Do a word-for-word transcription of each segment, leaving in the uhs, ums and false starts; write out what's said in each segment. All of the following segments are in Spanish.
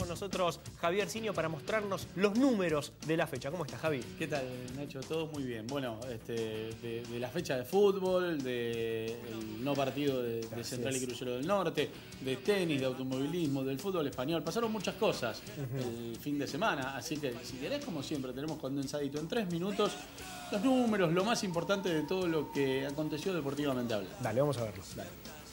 con nosotros Javier Siño para mostrarnos los números de la fecha. ¿Cómo estás, Javi? ¿Qué tal, Nacho? Todo muy bien. Bueno, este, de, de la fecha de fútbol, del no partido de, de Central y Crucero del Norte, de tenis, de automovilismo, del fútbol español. Pasaron muchas cosas uh-huh. el fin de semana, así que si querés, como siempre, tenemos condensadito en tres minutos los números, lo más importante de todo lo que aconteció deportivamente hablando. Dale, vamos a verlo. Dale.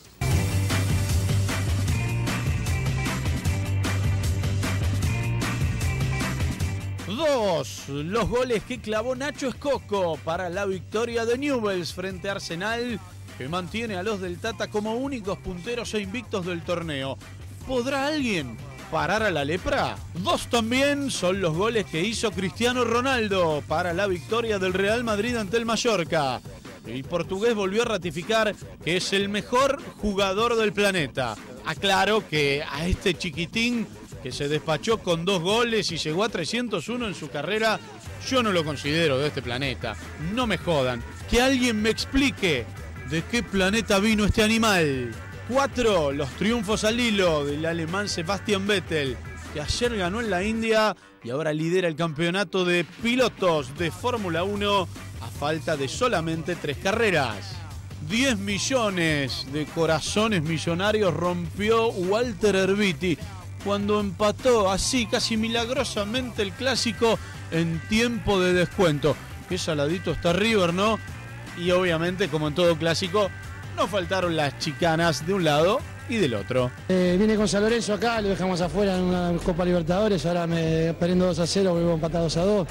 Dos, los goles que clavó Nacho Escoco para la victoria de Newell's frente a Arsenal, que mantiene a los del Tata como únicos punteros e invictos del torneo. ¿Podrá alguien parar a la lepra? Dos también son los goles que hizo Cristiano Ronaldo para la victoria del Real Madrid ante el Mallorca. El portugués volvió a ratificar que es el mejor jugador del planeta. Aclaro que a este chiquitín que se despachó con dos goles y llegó a trescientos uno en su carrera, yo no lo considero de este planeta. No me jodan. Que alguien me explique de qué planeta vino este animal. Cuatro, los triunfos al hilo del alemán Sebastian Vettel, que ayer ganó en la India y ahora lidera el campeonato de pilotos de Fórmula uno a falta de solamente tres carreras. diez millones de corazones millonarios rompió Walter Erviti cuando empató así casi milagrosamente el clásico en tiempo de descuento. Qué saladito está River, ¿no? Y obviamente, como en todo clásico, no faltaron las chicanas de un lado y del otro. Eh, vine con San Lorenzo acá, lo dejamos afuera en una Copa Libertadores, ahora me perdiendo dos a cero, vuelvo empatados a dos.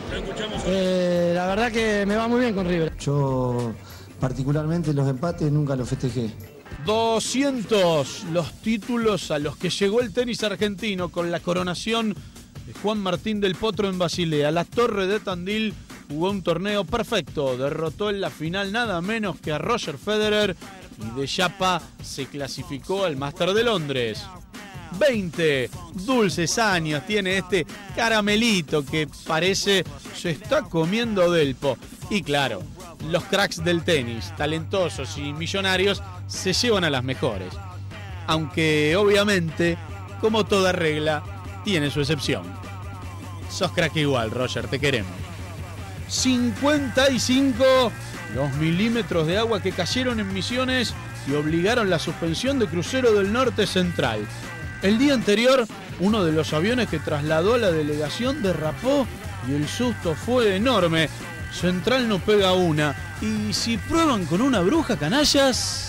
Eh, la verdad que me va muy bien con River. Yo particularmente los empates nunca los festejé. doscientos los títulos a los que llegó el tenis argentino con la coronación de Juan Martín del Potro en Basilea. La Torre de Tandil jugó un torneo perfecto, derrotó en la final nada menos que a Roger Federer y de chapa se clasificó al Master de Londres. veinte dulces años tiene este caramelito que parece se está comiendo Delpo. Y claro, los cracks del tenis, talentosos y millonarios, se llevan a las mejores. Aunque, obviamente, como toda regla, tiene su excepción. Sos crack igual, Roger, te queremos. cincuenta y cinco los milímetros de agua que cayeron en Misiones y obligaron la suspensión de Crucero del Norte Central. El día anterior, uno de los aviones que trasladó a la delegación derrapó y el susto fue enorme. Central no pega una. Y si prueban con una bruja, canallas...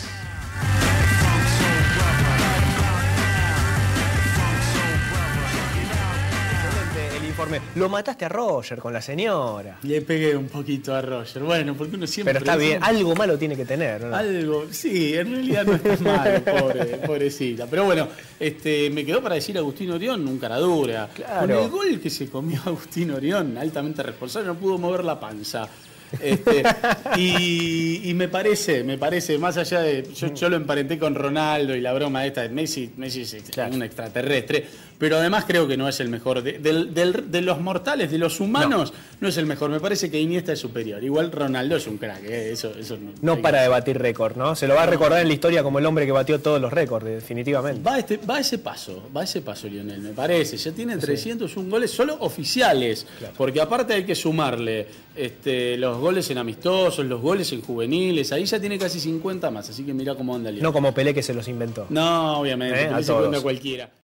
Excelente el informe. Lo mataste a Roger con la señora. Le pegué un poquito a Roger. Bueno, porque uno siempre... Pero está bien, algo malo tiene que tener, ¿no? Algo, sí, en realidad no está malo, pobre, pobrecita. Pero bueno, este, me quedó para decir Agustín Orión, un cara dura. Claro. Con el gol que se comió Agustín Orión, altamente responsable, no pudo mover la panza. Este, y, y me parece, me parece, más allá de. Yo, yo lo emparenté con Ronaldo y la broma esta de Messi. Messi es claro. un extraterrestre, pero además creo que no es el mejor. De, de, de, de los mortales, de los humanos, no. no es el mejor. Me parece que Iniesta es superior. Igual Ronaldo es un crack, ¿eh? eso, eso no. No para de batir récord, ¿no? Se lo va a recordar en la historia como el hombre que batió todos los récords, definitivamente. Va, este, va a ese paso, va a ese paso, Lionel, me parece. Ya tiene trescientos uno goles solo oficiales, claro. porque aparte hay que sumarle este, los goles en amistosos, los goles en juveniles, ahí ya tiene casi cincuenta más, así que mira cómo anda Lionel. No como Pelé que se los inventó. No, obviamente, ¿Eh? Pelé se cuenta cualquiera.